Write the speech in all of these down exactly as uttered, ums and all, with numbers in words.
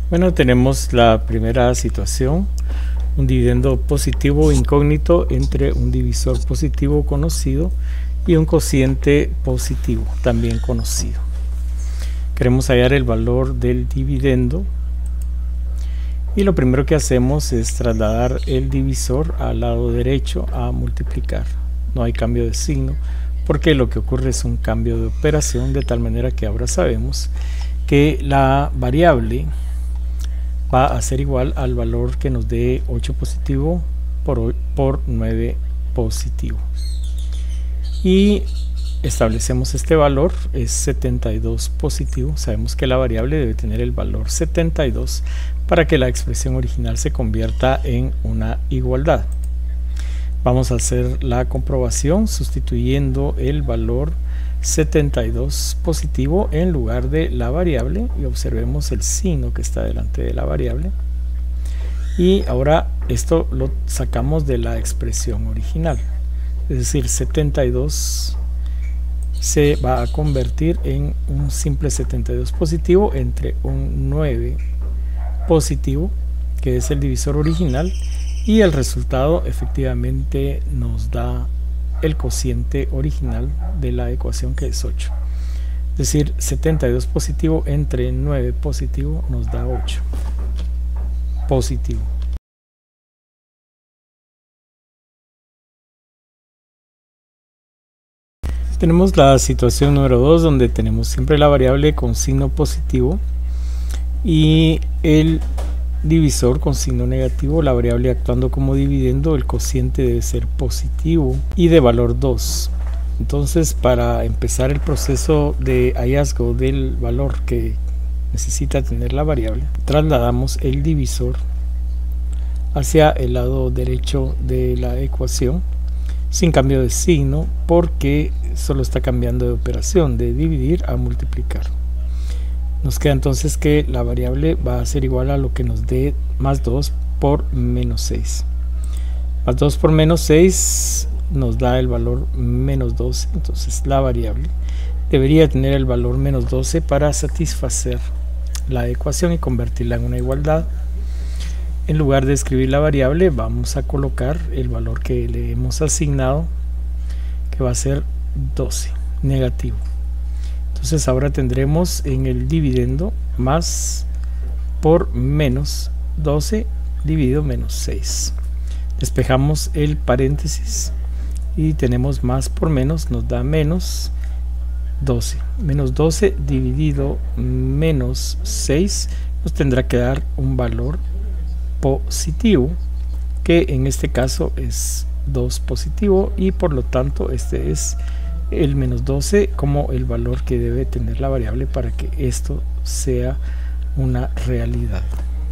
Bueno, tenemos la primera situación, un dividendo positivo incógnito entre un divisor positivo conocido y un cociente positivo también conocido. Queremos hallar el valor del dividendo y lo primero que hacemos es trasladar el divisor al lado derecho a multiplicar. No hay cambio de signo porque lo que ocurre es un cambio de operación, de tal manera que ahora sabemos que la variable va a ser igual al valor que nos dé ocho positivo por, por nueve positivo, y establecemos este valor es setenta y dos positivo. Sabemos que la variable debe tener el valor setenta y dos para que la expresión original se convierta en una igualdad. Vamos a hacer la comprobación sustituyendo el valor setenta y dos positivo en lugar de la variable, y observemos el signo que está delante de la variable, y ahora esto lo sacamos de la expresión original, es decir, setenta y dos se va a convertir en un simple setenta y dos positivo entre un nueve positivo, que es el divisor original, y el resultado efectivamente nos da el cociente original de la ecuación, que es ocho. Es decir, setenta y dos positivo entre nueve positivo nos da ocho positivo. Tenemos la situación número dos, donde tenemos siempre la variable con signo positivo y el divisor con signo negativo. La variable actuando como dividendo, el cociente debe ser positivo y de valor dos. Entonces, para empezar el proceso de hallazgo del valor que necesita tener la variable, trasladamos el divisor hacia el lado derecho de la ecuación sin cambio de signo, porque solo está cambiando de operación de dividir a multiplicar. Nos queda entonces que la variable va a ser igual a lo que nos dé más dos por menos seis. Más dos por menos seis nos da el valor menos doce. Entonces la variable debería tener el valor menos doce para satisfacer la ecuación y convertirla en una igualdad. En lugar de escribir la variable, vamos a colocar el valor que le hemos asignado, que va a ser doce, negativo. Entonces ahora tendremos en el dividendo más por menos doce dividido menos seis. Despejamos el paréntesis y tenemos más por menos, nos da menos doce. Menos doce dividido menos seis nos tendrá que dar un valor positivo, que en este caso es dos positivo, y por lo tanto este es el menos doce como el valor que debe tener la variable para que esto sea una realidad.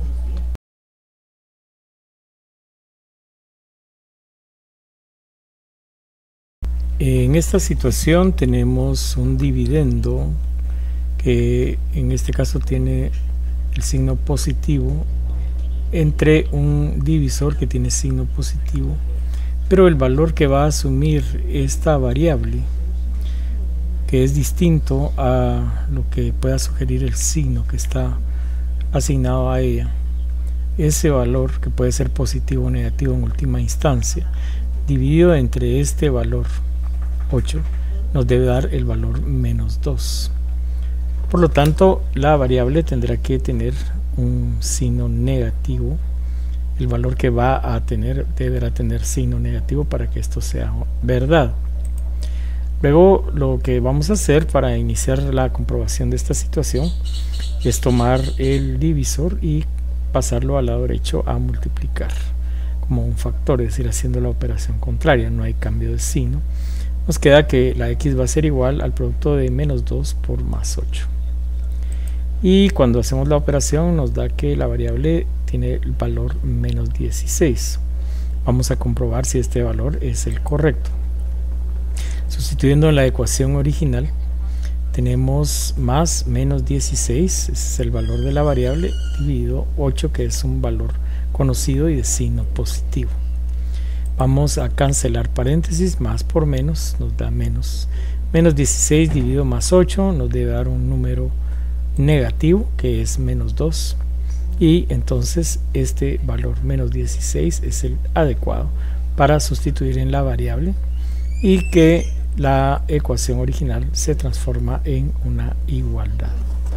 En esta situación tenemos un dividendo que en este caso tiene el signo positivo entre un divisor que tiene signo positivo, pero el valor que va a asumir esta variable, que es distinto a lo que pueda sugerir el signo que está asignado a ella, ese valor, que puede ser positivo o negativo en última instancia, dividido entre este valor ocho, nos debe dar el valor menos dos. Por lo tanto, la variable tendrá que tener un signo negativo. El valor que va a tener deberá tener signo negativo para que esto sea verdad. Luego, lo que vamos a hacer para iniciar la comprobación de esta situación es tomar el divisor y pasarlo al lado derecho a multiplicar como un factor, es decir, haciendo la operación contraria. No hay cambio de signo. Nos queda que la x va a ser igual al producto de menos dos por más ocho. Y cuando hacemos la operación nos da que la variable tiene el valor menos dieciséis. Vamos a comprobar si este valor es el correcto. Sustituyendo en la ecuación original, tenemos más menos dieciséis, ese es el valor de la variable, dividido ocho, que es un valor conocido y de signo positivo. Vamos a cancelar paréntesis, más por menos nos da menos. Menos dieciséis dividido más ocho nos debe dar un número negativo, que es menos dos. y entonces este valor menos dieciséis es el adecuado para sustituir en la variable y que la ecuación original se transforma en una igualdad.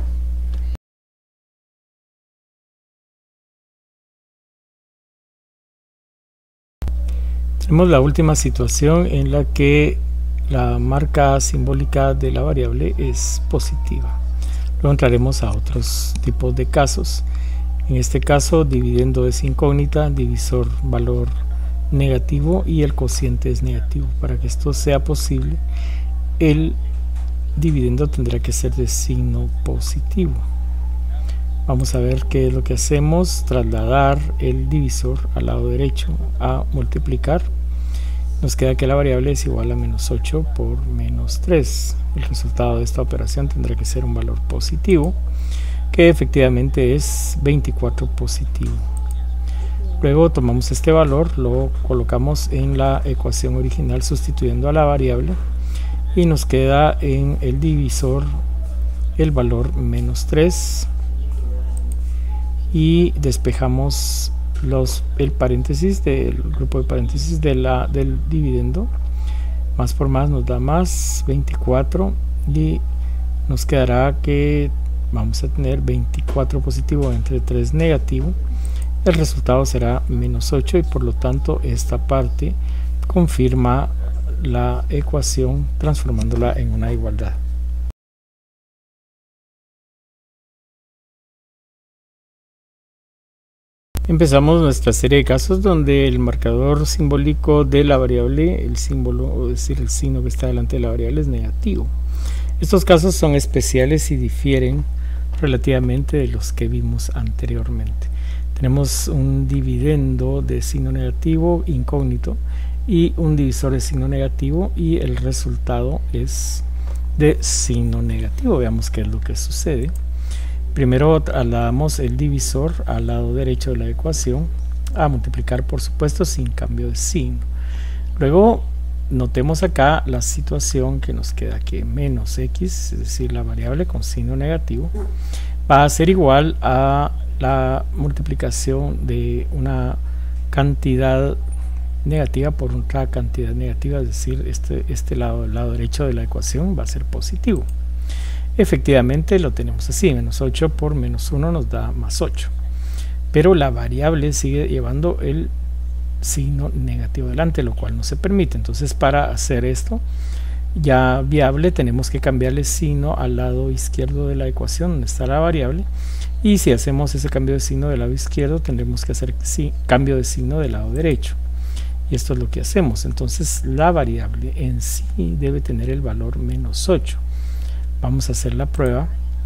Tenemos la última situación en la que la marca simbólica de la variable es positiva. Luego entraremos a otros tipos de casos. En este caso, dividendo es incógnita, divisor valor negativo y el cociente es negativo. Para que esto sea posible, el dividendo tendrá que ser de signo positivo. Vamos a ver qué es lo que hacemos: trasladar el divisor al lado derecho a multiplicar. Nos queda que la variable es igual a menos ocho por menos tres. El resultado de esta operación tendrá que ser un valor positivo, que efectivamente es veinticuatro positivo. Luego tomamos este valor, lo colocamos en la ecuación original sustituyendo a la variable y nos queda en el divisor el valor menos tres y despejamos los, el paréntesis del grupo de paréntesis de la, del dividendo. Más por más nos da más veinticuatro y nos quedará que vamos a tener veinticuatro positivo entre tres negativo. El resultado será menos ocho y por lo tanto esta parte confirma la ecuación transformándola en una igualdad. Empezamos nuestra serie de casos donde el marcador simbólico de la variable, el símbolo, es decir, el signo que está delante de la variable, es negativo. Estos casos son especiales y difieren relativamente de los que vimos anteriormente. Tenemos un dividendo de signo negativo incógnito y un divisor de signo negativo y el resultado es de signo negativo. Veamos qué es lo que sucede. Primero trasladamos el divisor al lado derecho de la ecuación a multiplicar, por supuesto, sin cambio de signo. Luego notemos acá la situación que nos queda, que menos x, es decir, la variable con signo negativo, va a ser igual a la multiplicación de una cantidad negativa por otra cantidad negativa, es decir, este, este lado, el lado derecho de la ecuación va a ser positivo. Efectivamente lo tenemos así, menos ocho por menos uno nos da más ocho, pero la variable sigue llevando el signo negativo delante, lo cual no se permite. Entonces, para hacer esto ya viable, tenemos que cambiarle signo al lado izquierdo de la ecuación donde está la variable, y si hacemos ese cambio de signo del lado izquierdo tendremos que hacer sí, cambio de signo del lado derecho, y esto es lo que hacemos. Entonces la variable en sí debe tener el valor menos ocho. Vamos a hacer la prueba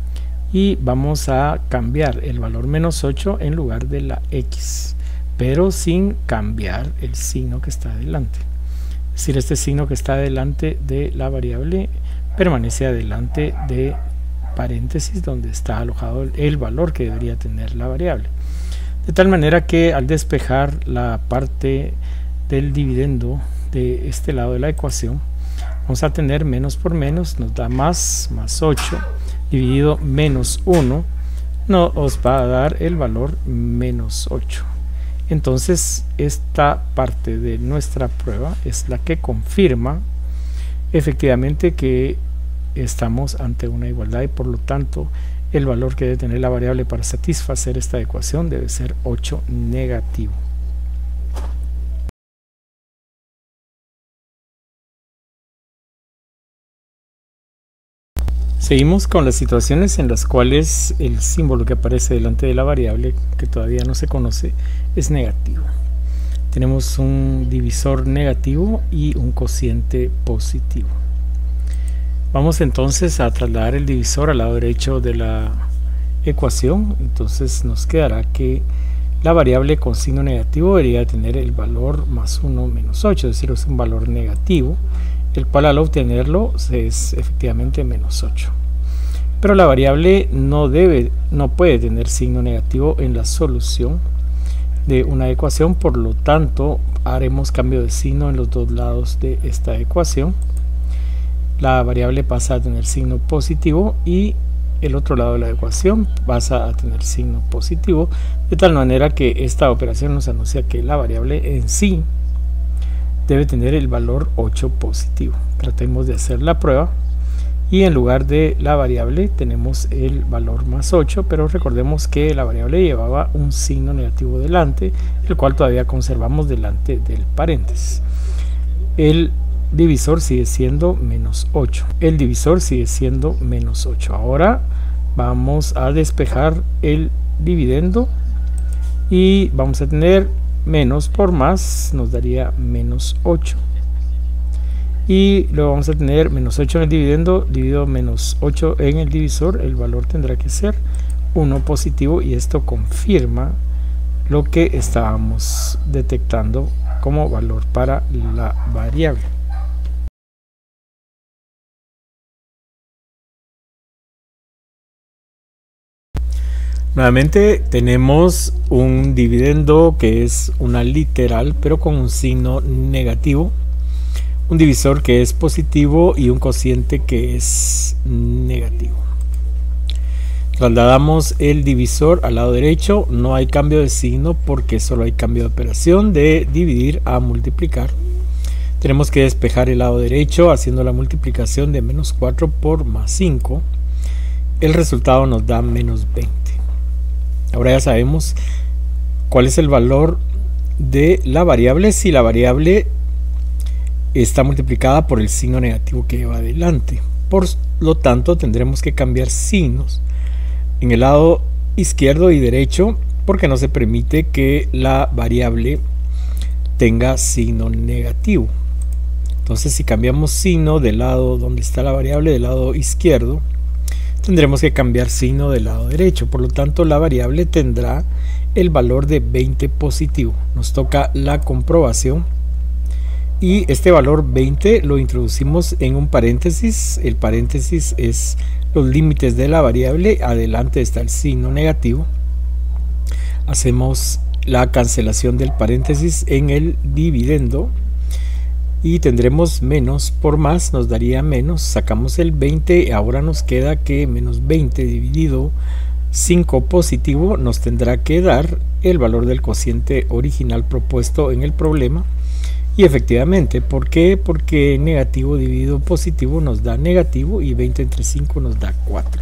y vamos a cambiar el valor menos ocho en lugar de la x, pero sin cambiar el signo que está adelante. Es decir, este signo que está adelante de la variable permanece adelante de paréntesis donde está alojado el, el valor que debería tener la variable. De tal manera que al despejar la parte del dividendo de este lado de la ecuación, vamos a tener menos por menos, nos da más, más ocho, dividido menos uno, nos va a dar el valor menos ocho. Entonces esta parte de nuestra prueba es la que confirma efectivamente que estamos ante una igualdad y por lo tanto el valor que debe tener la variable para satisfacer esta ecuación debe ser ocho negativo. Seguimos con las situaciones en las cuales el símbolo que aparece delante de la variable, que todavía no se conoce, es negativo. Tenemos un divisor negativo y un cociente positivo. Vamos entonces a trasladar el divisor al lado derecho de la ecuación. Entonces nos quedará que la variable con signo negativo debería tener el valor más uno menos ocho, es decir, es un valor negativo, el cual al obtenerlo es efectivamente menos ocho. Pero la variable no debe, no puede tener signo negativo en la solución de una ecuación, por lo tanto haremos cambio de signo en los dos lados de esta ecuación. La variable pasa a tener signo positivo y el otro lado de la ecuación pasa a tener signo positivo, de tal manera que esta operación nos anuncia que la variable en sí debe tener el valor ocho positivo. Tratemos de hacer la prueba y en lugar de la variable tenemos el valor más ocho, pero recordemos que la variable llevaba un signo negativo delante, el cual todavía conservamos delante del paréntesis. El divisor sigue siendo menos ocho. El divisor sigue siendo menos ocho. Ahora vamos a despejar el dividendo y vamos a tener menos por más, nos daría menos ocho. Y luego vamos a tener menos ocho en el dividendo, dividido menos ocho en el divisor, el valor tendrá que ser uno positivo, y esto confirma lo que estábamos detectando como valor para la variable. Nuevamente tenemos un dividendo que es una literal pero con un signo negativo, un divisor que es positivo y un cociente que es negativo. Trasladamos el divisor al lado derecho, no hay cambio de signo porque solo hay cambio de operación de dividir a multiplicar. Tenemos que despejar el lado derecho haciendo la multiplicación de menos cuatro por más cinco. El resultado nos da menos veinte. Ahora ya sabemos cuál es el valor de la variable si la variable está multiplicada por el signo negativo que lleva adelante. Por lo tanto, tendremos que cambiar signos en el lado izquierdo y derecho porque no se permite que la variable tenga signo negativo. Entonces, si cambiamos signo del lado donde está la variable, del lado izquierdo, tendremos que cambiar signo del lado derecho. Por lo tanto, la variable tendrá el valor de veinte positivo. Nos toca la comprobación. Y este valor veinte lo introducimos en un paréntesis. El paréntesis es los límites de la variable. Adelante está el signo negativo. Hacemos la cancelación del paréntesis en el dividendo. Y tendremos menos por más, nos daría menos. Sacamos el veinte. Ahora nos queda que menos veinte dividido cinco positivo nos tendrá que dar el valor del cociente original propuesto en el problema. Y efectivamente, ¿por qué? Porque negativo dividido positivo nos da negativo y veinte entre cinco nos da cuatro.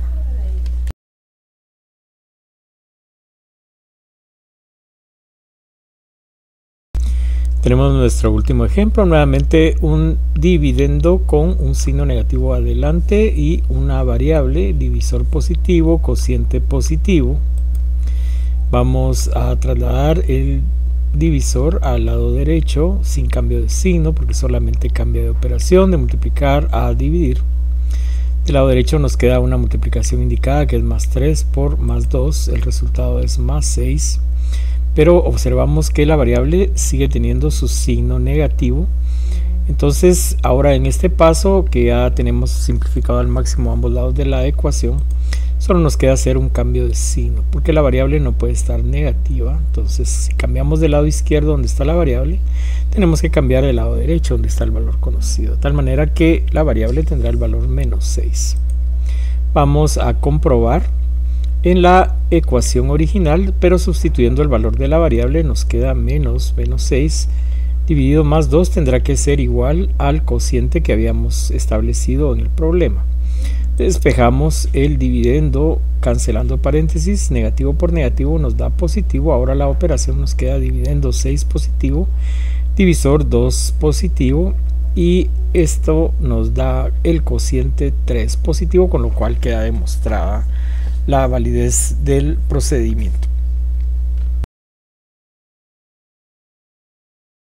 Tenemos nuestro último ejemplo, nuevamente un dividendo con un signo negativo adelante y una variable, divisor positivo, cociente positivo. Vamos a trasladar el divisor al lado derecho sin cambio de signo porque solamente cambia de operación de multiplicar a dividir. Del lado derecho nos queda una multiplicación indicada que es más tres por más dos, el resultado es más seis, pero observamos que la variable sigue teniendo su signo negativo. Entonces ahora en este paso que ya tenemos simplificado al máximo ambos lados de la ecuación, solo nos queda hacer un cambio de signo porque la variable no puede estar negativa. Entonces si cambiamos del lado izquierdo donde está la variable, tenemos que cambiar del lado derecho donde está el valor conocido, de tal manera que la variable tendrá el valor menos seis. Vamos a comprobar en la ecuación original, pero sustituyendo el valor de la variable nos queda menos menos seis dividido más dos tendrá que ser igual al cociente que habíamos establecido en el problema. Despejamos el dividendo cancelando paréntesis, negativo por negativo nos da positivo. Ahora la operación nos queda dividendo seis positivo, divisor dos positivo, y esto nos da el cociente tres positivo, con lo cual queda demostrada la validez del procedimiento.